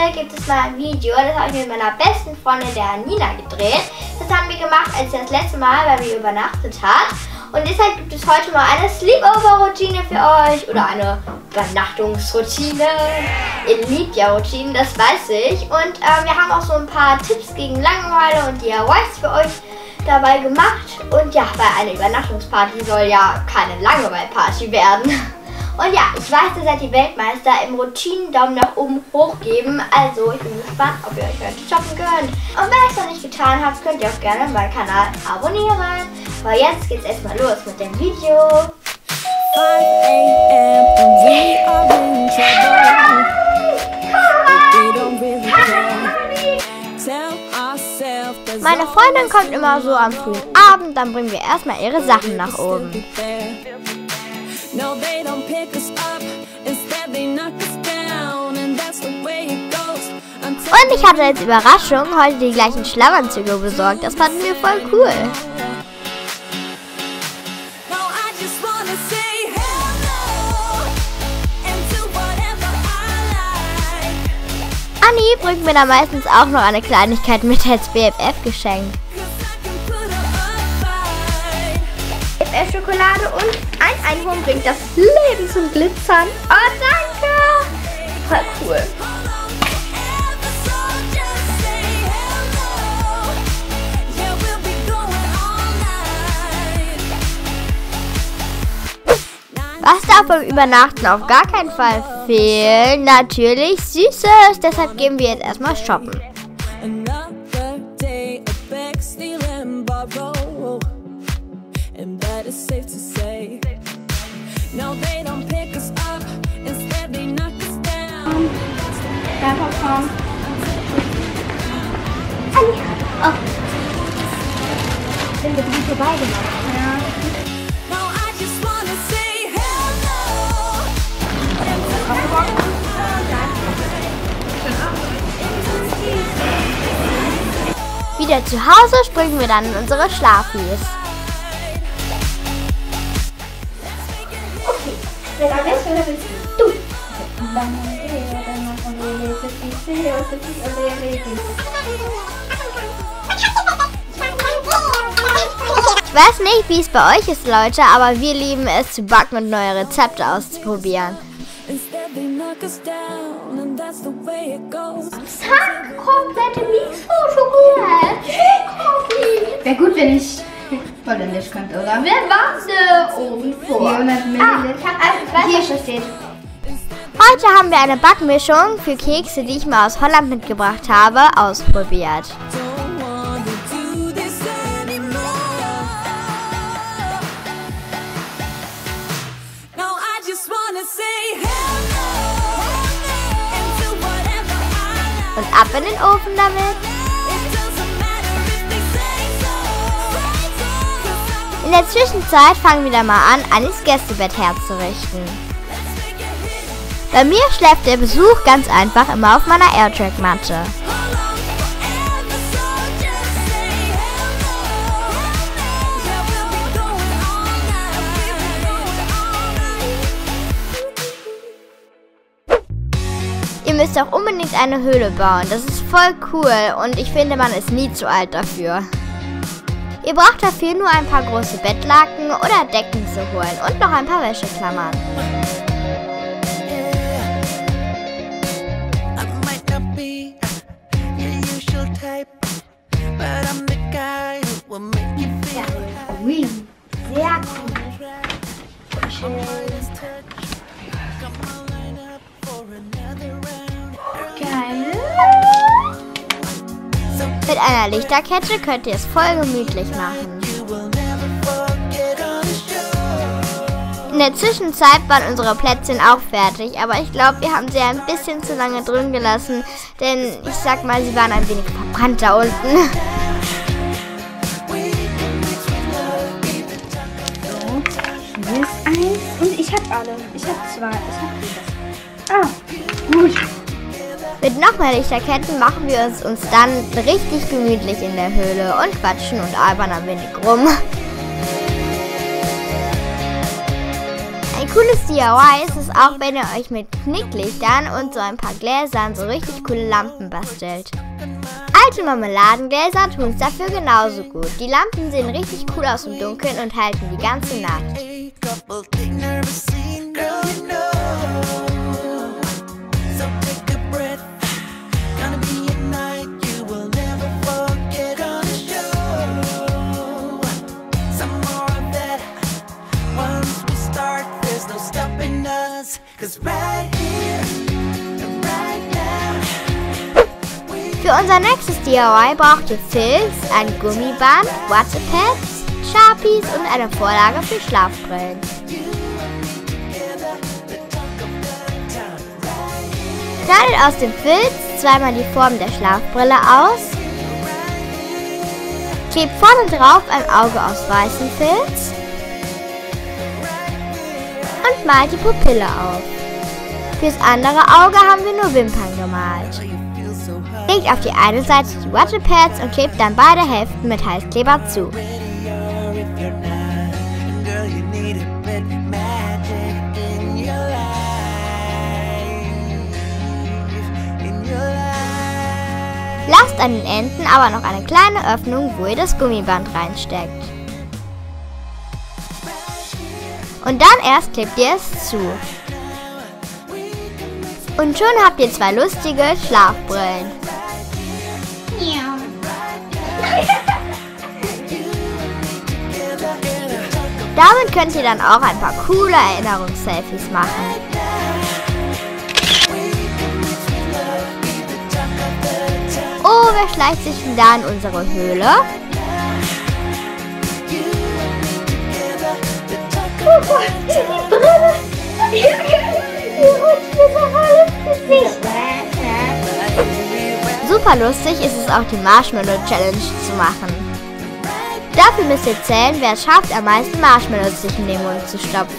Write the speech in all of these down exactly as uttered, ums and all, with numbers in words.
gibt es mal ein Video, das habe ich mit meiner besten Freundin, der Nina, gedreht. Das haben wir gemacht, als sie das letzte Mal bei mir übernachtet hat. Und deshalb gibt es heute mal eine Sleepover-Routine für euch oder eine Übernachtungsroutine. Ihr liebt ja Routinen, das weiß ich. Und äh, wir haben auch so ein paar Tipps gegen Langeweile und D I Ys für euch dabei gemacht. Und ja, weil eine Übernachtungsparty soll ja keine Langeweile-Party werden. Und ja, ich weiß, ihr seid die Weltmeister im Routinen-Daumen nach oben hochgeben. Also, ich bin gespannt, ob ihr euch heute shoppen könnt. Und wenn ihr es noch nicht getan habt, könnt ihr auch gerne meinen Kanal abonnieren. Aber jetzt geht's erstmal los mit dem Video. Meine Freundin kommt immer so am frühen Abend, dann bringen wir erstmal ihre Sachen nach oben. No, they don't pick us up. Instead they knock us down, and that's the way it goes. Und ich hatte als Überraschung heute die gleichen Schlafanzüge besorgt. Das fanden wir voll cool. Anni bringt mir da meistens auch noch eine Kleinigkeit mit als B F F-Geschenk. B F F-Schokolade und ein Einhorn bringt das Leben zum Glitzern. Oh, danke! Voll cool. Was darf beim Übernachten auf gar keinen Fall fehlen? Natürlich Süßes. Deshalb gehen wir jetzt erstmal shoppen. Ja, komm. Oh. Sind wir gut vorbei gemacht? Ja. Wieder zu Hause springen wir dann in unsere Schlafis. Okay, wer da bist, wer bist du? Ich weiß nicht, wie es bei euch ist, Leute, aber wir lieben es zu backen und neue Rezepte auszuprobieren. Zack, komplette Miso-Schokolade. Wäre gut, wenn ich Holländisch könnte, oder? Wer war's oben vor? vierhundert Milliliter. Ah, ich weiß, was da steht. Heute haben wir eine Backmischung für Kekse, die ich mal aus Holland mitgebracht habe, ausprobiert. Und ab in den Ofen damit. In der Zwischenzeit fangen wir dann mal an, Annis Gästebett herzurichten. Bei mir schläft der Besuch ganz einfach immer auf meiner Airtrack-Matte. Ihr müsst auch unbedingt eine Höhle bauen. Das ist voll cool und ich finde, man ist nie zu alt dafür. Ihr braucht dafür nur ein paar große Bettlaken oder Decken zu holen und noch ein paar Wäscheklammern. Ja, cool. Sehr cool. Schön. Geil. Mit einer Lichterkette könnt ihr es voll gemütlich machen. In der Zwischenzeit waren unsere Plätzchen auch fertig, aber ich glaube, wir haben sie ein bisschen zu lange drin gelassen, denn ich sag mal, sie waren ein wenig verbrannt da unten. So, hier ist eins und ich habe alle. Ich habe zwei. Ich habe Ah, gut. Mit noch mehr Lichterketten machen wir es uns dann richtig gemütlich in der Höhle und quatschen und albern ein wenig rum. Ein cooles D I Y ist es auch, wenn ihr euch mit Knicklichtern und so ein paar Gläsern so richtig coole Lampen bastelt. Alte Marmeladengläser tun es dafür genauso gut. Die Lampen sehen richtig cool aus im Dunkeln und halten die ganze Nacht. Für unser nächstes D I Y braucht ihr Filz, ein Gummiband, Wattepads, Sharpies und eine Vorlage für Schlafbrillen. Schneidet aus dem Filz zweimal die Form der Schlafbrille aus, klebt vorne drauf ein Auge aus weißem Filz und malt die Pupille auf. Fürs andere Auge haben wir nur Wimpern gemalt. Legt auf die eine Seite die Wattepads und klebt dann beide Hälften mit Heißkleber zu. Lasst an den Enden aber noch eine kleine Öffnung, wo ihr das Gummiband reinsteckt. Und dann erst klebt ihr es zu. Und schon habt ihr zwei lustige Schlafbrillen. Damit könnt ihr dann auch ein paar coole Erinnerungsselfies machen. Oh, wer schleicht sich denn da in unsere Höhle? Super lustig ist es auch, die Marshmallow Challenge zu machen. Dafür müsst ihr zählen, wer es schafft, am meisten Marshmallows sich in den Mund zu stopfen.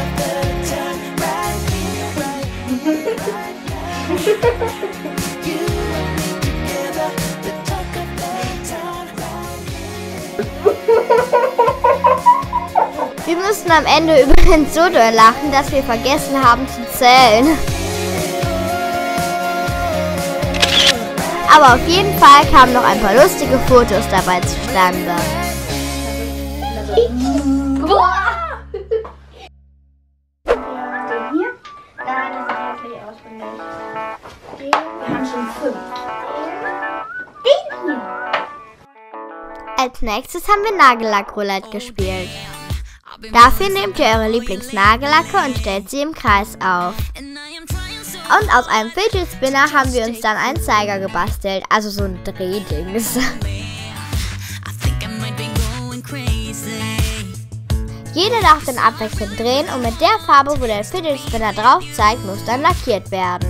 Wir mussten am Ende übrigens so doll lachen, dass wir vergessen haben zu zählen. Aber auf jeden Fall kamen noch ein paar lustige Fotos dabei zustande. Als nächstes haben wir Nagellackroulette gespielt. Dafür nehmt ihr eure Lieblingsnagellacke und stellt sie im Kreis auf. Und aus einem Fidget-Spinner haben wir uns dann einen Zeiger gebastelt, also so ein Drehdings. Jeder darf dann abwechselnd drehen und mit der Farbe, wo der Fidget-Spinner drauf zeigt, muss dann lackiert werden.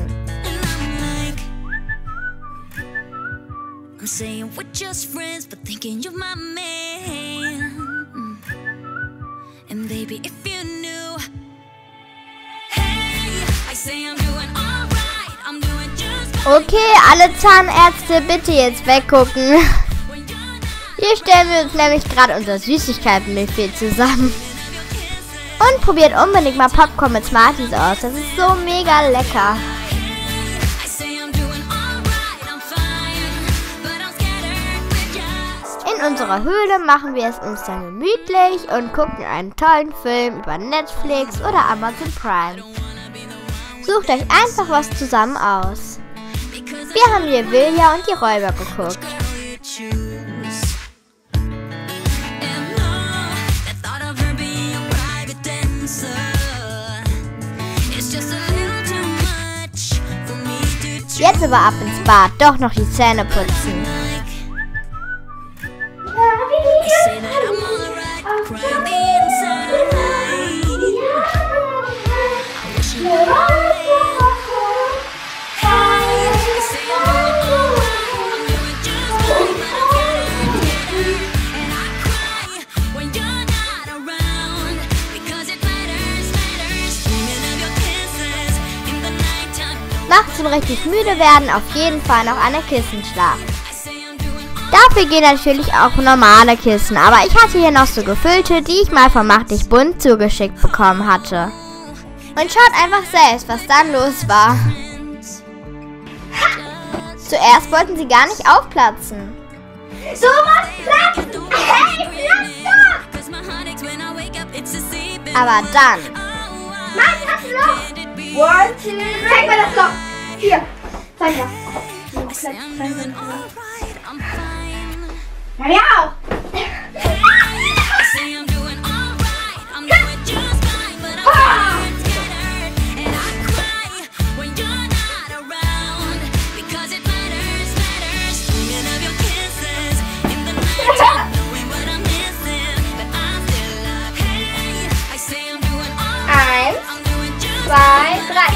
Okay, alle Zahnärzte, bitte jetzt weggucken. Hier stellen wir uns nämlich gerade unser Süßigkeitenbuffet zusammen. Und probiert unbedingt mal Popcorn mit Smarties aus. Das ist so mega lecker. In unserer Höhle machen wir es uns dann gemütlich und gucken einen tollen Film über Netflix oder Amazon Prime. Sucht euch einfach was zusammen aus. Wir haben hier Vilja und die Räuber geguckt. Jetzt aber ab ins Bad, doch noch die Zähne putzen. Nachts zum richtig müde werden, auf jeden Fall noch eine Kissenschlaf. Dafür gehen natürlich auch normale Kissen, aber ich hatte hier noch so gefüllte, die ich mal von Mach dich bunt zugeschickt bekommen hatte. Und schaut einfach selbst, was dann los war. Zuerst wollten sie gar nicht aufplatzen. So was platzen! Hey, platz doch! Aber dann... Mann, das Loch! One, two, three. Zeig mir das Loch! Hier, zeig mal. Ja, ja auch! Eins, zwei, drei.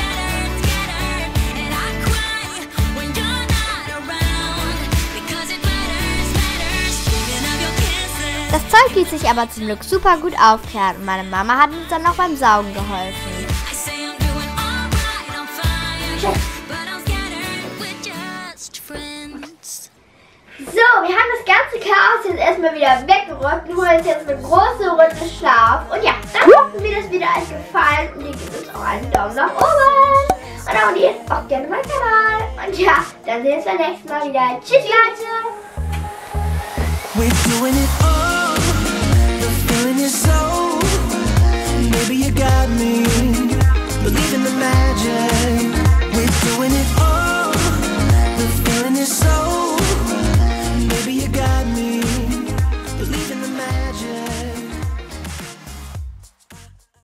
Das Zeug ließ sich aber zum Glück super gut aufklären und meine Mama hat uns dann noch beim Saugen geholfen. So, wir haben das ganze Chaos jetzt erstmal wieder weggeräumt und holen uns jetzt eine große Runde Schlaf. Und ja, dann hoffen wir, das Video euch gefallen und ihr gebt uns auch einen Daumen nach oben. Und abonniert auch gerne meinen Kanal. Und ja, dann sehen wir uns beim nächsten Mal wieder. Tschüss, Leute! We're doing it all, the feeling is so, maybe you got me, believing